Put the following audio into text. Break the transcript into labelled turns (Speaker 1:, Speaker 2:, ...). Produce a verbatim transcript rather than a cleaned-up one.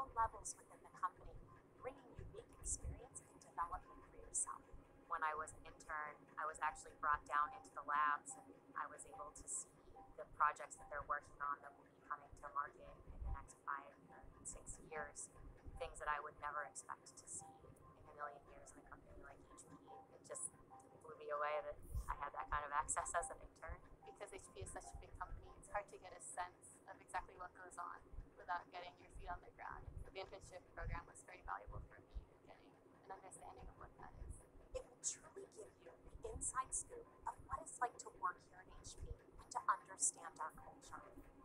Speaker 1: all levels within the company, bringing unique experience and development for yourself. When I was an intern, I was actually brought down into the labs and I was able to see the projects that they're working on that will be coming to market in the next five or six years. Things that I would never expect to see in a million years in a company like H P. It just blew me away that I had that kind of access as an intern.
Speaker 2: Because H P is such a big company, it's hard to get a sense of exactly what goes on without getting your feet on the ground. So the internship program was very valuable for me in getting an understanding of what that is.
Speaker 1: It will truly give you the inside scoop of what it's like to work here at H P and to understand our culture.